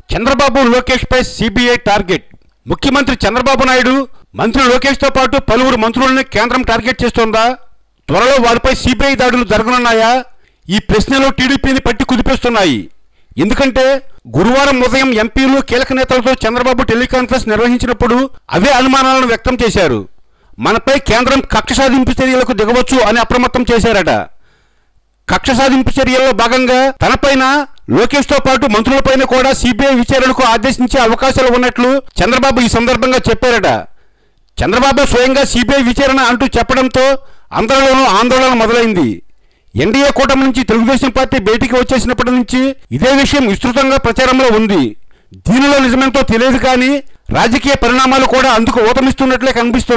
చంద్రబాబు లోకేష్ పై CBI target. ముఖ్యమంత్రి చంద్రబాబు నాయుడు మంత్రి లోకేష్ తో పాటు పలువురు మంత్రులను కేంద్రం టార్గెట్ చేస్తోందా? త్వరలో వారిపై సిబిఐ దాడులు జరగనున్నాయా? ఈ ప్రశ్నలు టీడీపీని పట్టి కుదిపేస్తున్నాయి. ఎందుకంటే గురువారం ఉదయం ఎంపీలు కీలక నేతలతో చంద్రబాబు టెలికాన్ఫరెన్స్ నిర్వహించినప్పుడు అవే అనుమానాలను వ్యక్తం చేశారు. మనపై కేంద్రం కక్ష సాధింపు చర్యలకు దిగవచ్చు అని అప్రమత్తం చేశారట. కక్ష సాధింపు చర్యల్లో భాగంగా తనపైన లోకేష్ తో పాటు మంత్రులపైన కూడా సిబిఐ విచారణకు ఆదేశించే అవకాశాలు ఉన్నట్లు చంద్రబాబు ఈ సందర్భంగా చెప్పారట. చంద్రబాబు స్వయంగా సిబిఐ విచారణ అంటూ చెప్పడంతో అందరిలోనూ ఆందోళన మొదలైంది. ఎన్డీఏ కూటమి నుంచి తెలుగుదేశం పార్టీ బయటికి వచ్చేసినప్పటి నుంచి ఇదే విషయం విస్తృతంగా ప్రచారంలో ఉంది. దీనిలో నిజమేంతో తెలియదు కానీ రాజకీయ పరిణామాలు కూడా అందుకు ఊతమిస్తున్నట్లే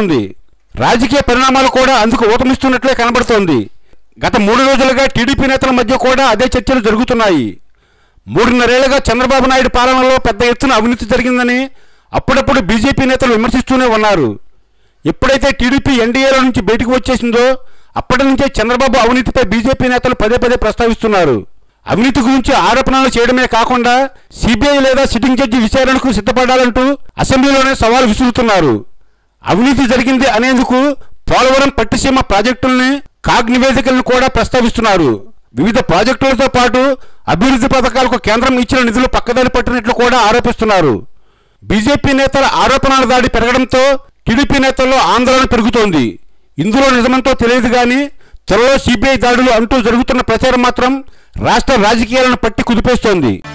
కనబడుతోంది. గత 3 రోజులుగా టీడీపీ నేతల మధ్య కూడా అదే చర్చలు జరుగుతున్నాయి. 3.5 ఏళ్లుగా చంద్రబాబు నాయుడు పాలనలో పెద్ద ఎత్తున అవినీతి జరిగిందని అప్పుడప్పుడు బీజేపీ నేతలు విమర్శిస్తూనే ఉన్నారు. ఎప్పుడైతే టీడీపీ ఎన్డీఏల నుంచి బయటకు వచ్చేసిందో అప్పటి నుంచే చంద్రబాబు అవినీతిపై బీజేపీ నేతలు పదే ప్రస్తావిస్తున్నారు. అవినీతి గురించి ఆరోపణలు చేయడమే కాకుండా సిబిఐ లేదా సిట్టింగ్ జడ్జి విచారణకు సిద్ధపడాలంటూ అసెంబ్లీలోనే సవాల్ విసురుతున్నారు. అవినీతి జరిగింది అనేందుకు పోలవరం పట్టిసీమ ప్రాజెక్టుల్ని కాగ్ నివేదికలను కూడా ప్రస్తావిస్తున్నారు. వివిధ ప్రాజెక్టులతో పాటు అభివృద్ధి పథకాలకు కేంద్రం ఇచ్చిన నిధులు పక్కదారి పట్టినట్లు కూడా ఆరోపిస్తున్నారు. బీజేపీ నేతల ఆరోపణల దాడి పెరగడంతో టీడీపీ నేతల్లో ఆందోళన పెరుగుతోంది. ఇందులో నిజమంతో తెలియదు కానీ త్వరలో సిబిఐ దాడులు అంటూ జరుగుతున్న ప్రచారం మాత్రం రాష్ట్ర రాజకీయాలను పట్టి కుదిపేస్తోంది.